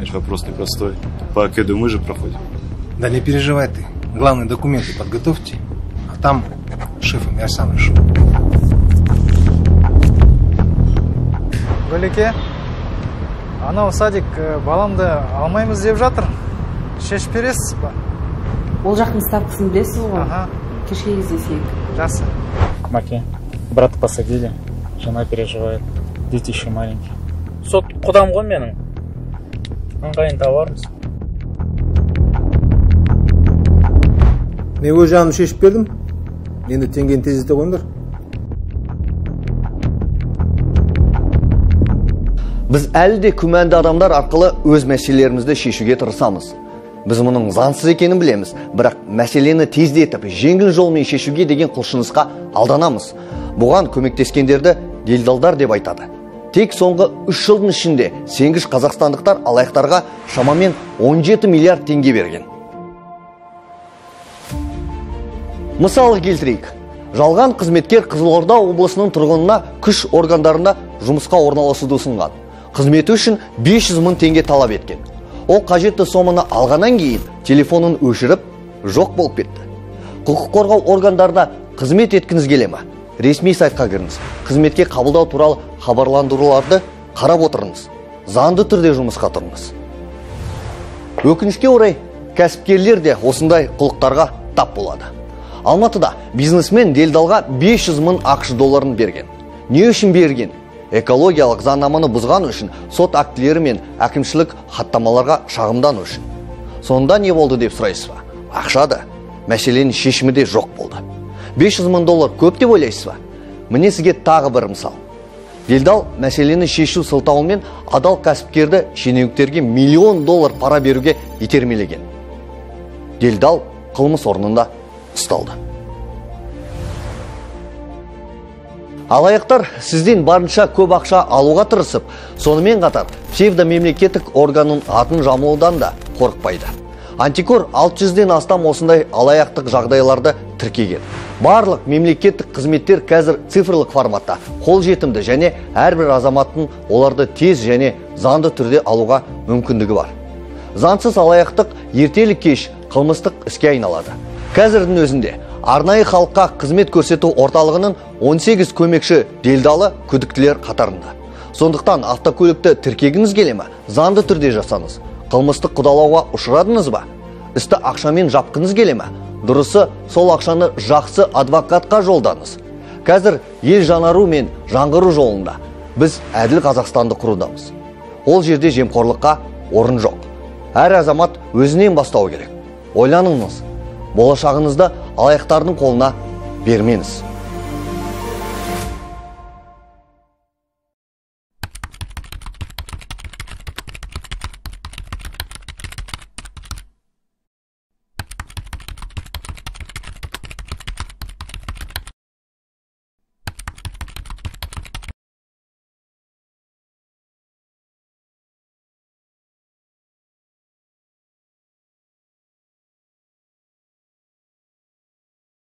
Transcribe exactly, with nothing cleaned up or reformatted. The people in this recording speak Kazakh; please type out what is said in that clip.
Конечно, вопрос непростой. По КЭДу мы же проходим. Да не переживай ты. Главные документы подготовьте, а там шефом я сам решу. Бөлеке, анау садик баламды алмаймыз деп жатыр. Шешіп бересіз ба? Ол жақтың ставкасын білесіз ғой? Ага. Кешке кездесейік. Жақсы. Маке, брата посадили, жена переживает, дети еще маленькие. Сот құдам ғой менің. Ыңғайын табармыз. Мен өз жаным шешіп бердім. Енді теңгені тездете қойыңдар. Біз әлі де күмәнді адамдар арқылы өз мәселелерімізді шешуге тырысамыз. Біз мұның заңсыз екенін білеміз, бірақ мәселені тездетіп, жеңіл жолмен шешуге деген құлшынысқа алданамыз. Бұған көмектескендерді делдалдар деп айтады. Тек соңғы үш жылдың ішінде сенгіш қазақстандықтар алаяқтарға шамамен он жеті миллиард теңге берген. Мысалы келтірейік. Жалған қызметкер Қызылорда облысының тұрғынына күш органдарында жұмысқа орналасуды ұсынған. Қызметі үшін бес жүз мың теңге талап еткен. Ол қажетті соманы алғаннан кейін телефонын өшіріп, жоқ болып кетті. Құқық қорғау органдарына қызмет еткіңіз келе ме? Ресми сайтқа кіріңіз. Қызметке қабылдау туралы хабарландыруларды қарап отырыңыз. Заңды түрде жұмысқа тұрыңыз. Өкінішке орай, кәсіпкерлер де осындай қылықтарға тап болады. Алматыда бизнесмен делдалға бес жүз мың ақш долларын берген. Не үшін берген? Экологиялық заңнаманы бұзған үшін, сот актілері мен әкімшілік хаттамаларға шағымдану үшін. Сонда не болды деп сұрайсыз ба? Ақша да, мәселенің шешімі де жоқ болды. бес жүз мың доллар көп деп ойлайсыз ба? Міне сізге тағы бір мысал. Делдал мәселені шешу сылтауымен адал кәсіпкерді шенеуніктерге миллион доллар пара беруге итермелеген. Делдал қылмыс орнында ұсталды. Алаяқтар сізден барынша көп ақша алуға тырысып, сонымен қатар псевдомемлекеттік органның атын жамылудан да қорықпайды. Антикор алты жүзден астам осындай алаяқтық жағдайларды тіркеген. Барлық мемлекеттік қызметтер қазір цифрлық форматта, қолжетімді және әрбір азаматтың оларды тез және заңды түрде алуға мүмкіндігі бар. Заңсыз алаяқтық ертелі кеш қылмыстық іске айналады. Қазірдің өзінде арнайы халыққа қызмет көрсету орталығының он сегіз көмекші делдалы күдіктілер қатарында. Сондықтан автокөлікті тіркегіңіз келе ме? Заңды түрде жасаңыз. Қылмыстық қудалауға ұшырадыңыз ба? Істі ақшамен жапқыңыз келе ме? Дұрысы, сол ақшаны жақсы адвокатқа жолдаңыз. Қазір ел жаңару мен жаңғыру жолында біз әділ Қазақстанды құрудамыз. Ол жерде жемқорлыққа орын жоқ. Әр азамат өзінен бастау керек. Ойланыңыз. Болашағыңызды алаяқтардың қолына бермеңіз.